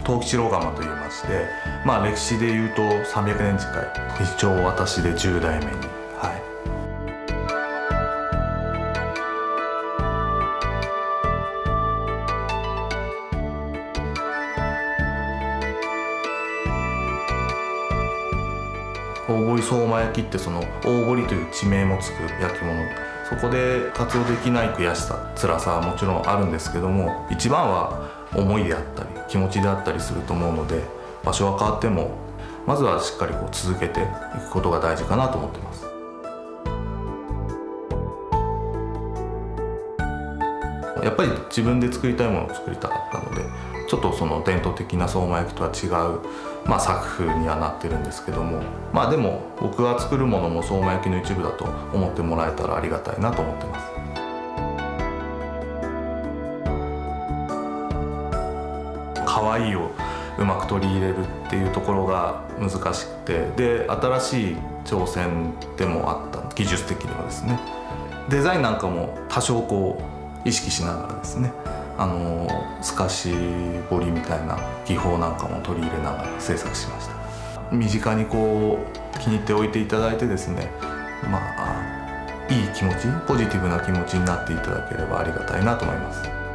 藤吉郎窯といいまして、歴史でいうと300年近い、一応私で10代目に、大堀相馬焼ってその大堀という地名もつく焼き物、そこで活動できない悔しさ辛さはもちろんあるんですけども、一番は思いであったり気持ちであったりすると思うので、場所は変わってもまずはしっかり続けていくことが大事かなと思ってます。やっぱり自分で作りたいものを作りたかったので、ちょっとその伝統的な相馬焼とは違う、作風にはなってるんですけども、でも僕が作るものも相馬焼の一部だと思ってもらえたらありがたいなと思ってます。可愛いをうまく取り入れるっていうところが難しくて、で新しい挑戦でもあった、技術的にはですね。デザインなんかも多少意識しながらですね、透かし彫りみたいな技法なんかも取り入れながら制作しました。身近に気に入っておいていただいてですね、いい気持ち、ポジティブな気持ちになっていただければありがたいなと思います。